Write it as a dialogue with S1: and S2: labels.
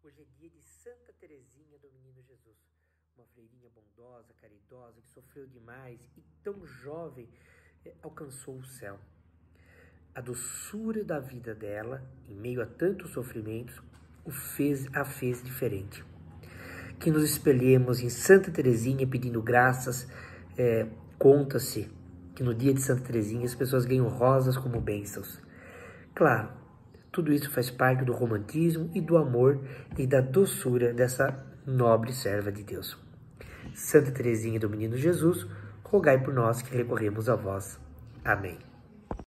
S1: Hoje é dia de Santa Teresinha do Menino Jesus, uma freirinha bondosa, caridosa, que sofreu demais e tão jovem alcançou o céu. A doçura da vida dela, em meio a tantos sofrimentos, a fez diferente. Que nos espelhemos em Santa Teresinha pedindo graças. Conta-se que no dia de Santa Teresinha as pessoas ganham rosas como bênçãos. Claro, tudo isso faz parte do romantismo e do amor e da doçura dessa nobre serva de Deus. Santa Teresinha do Menino Jesus, rogai por nós que recorremos a vós. Amém.